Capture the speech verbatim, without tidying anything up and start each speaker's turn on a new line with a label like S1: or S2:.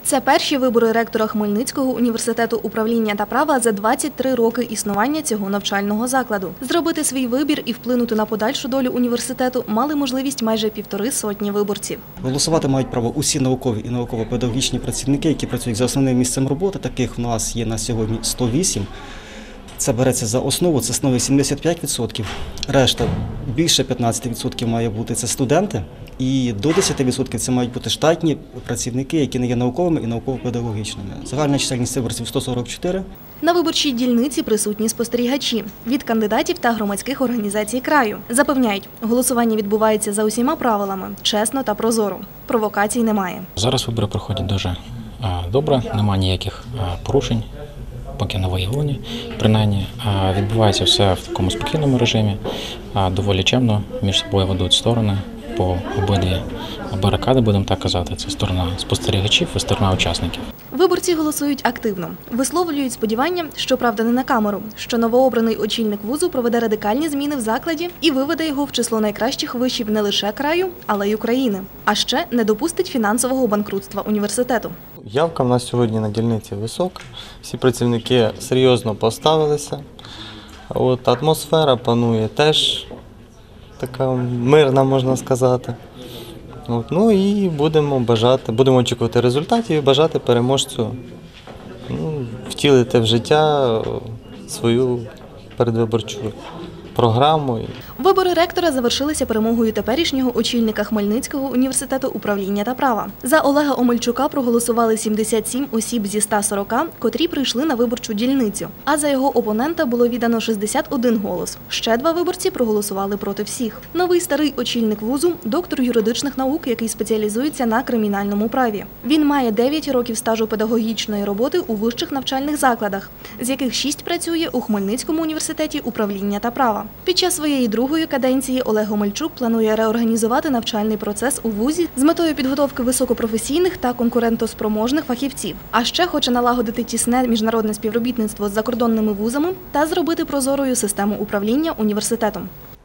S1: Це перші вибори ректора Хмельницького університету управління та права за двадцять три роки існування цього навчального закладу. Зробити свій вибір і вплинути на подальшу долю університету мали можливість майже півтори сотні виборців.
S2: Голосувати мають право усі наукові і науково-педагогічні працівники, які працюють за основним місцем роботи. Таких в нас є на сьогодні сто вісім. Це береться за основу, це становить сімдесят п'ять відсотків. Решта, більше п'ятнадцять відсотків має бути це студенти. І до десяти відсотків це мають бути штатні працівники, які не є науковими і науково-педагогічними. Загальна чисельність виборців сто сорок чотири.
S1: На виборчій дільниці присутні спостерігачі від кандидатів та громадських організацій краю. Запевняють, голосування відбувається за усіма правилами, чесно та прозоро. Провокацій немає.
S3: Зараз вибори проходять дуже добре, немає ніяких порушень, поки не виявлені. Принаймні, відбувається все в такому спокійному режимі, доволі чемно, між собою ведуть сторони. По обидві барикади, будемо так казати, це сторона спостерігачів і сторона учасників.
S1: Виборці голосують активно. Висловлюють сподівання, щоправда не на камеру, що новообраний очільник вузу проведе радикальні зміни в закладі і виведе його в число найкращих вишів не лише краю, але й України. А ще не допустить фінансового банкрутства університету.
S4: Явка в нас сьогодні на дільниці висока, всі працівники серйозно поставилися. От, атмосфера панує теж така мирна, можна сказати. От, ну і будемо бажати, будемо очікувати результатів і бажати переможцю ну, втілити в життя свою передвиборчу програму.
S1: Вибори ректора завершилися перемогою теперішнього очільника Хмельницького університету управління та права. За Олега Омельчука проголосували сімдесят сім осіб зі ста сорока, котрі прийшли на виборчу дільницю. А за його опонента було віддано шістдесят один голос. Ще два виборці проголосували проти всіх. Новий старий очільник вузу – доктор юридичних наук, який спеціалізується на кримінальному праві. Він має дев'ять років стажу педагогічної роботи у вищих навчальних закладах, з яких шість працює у Хмельницькому університеті управління та права. Під час своєї другої каденції Олег Омельчук планує реорганізувати навчальний процес у вузі з метою підготовки високопрофесійних та конкурентоспроможних фахівців. А ще хоче налагодити тісне міжнародне співробітництво з закордонними вузами та зробити прозорою систему управління університетом.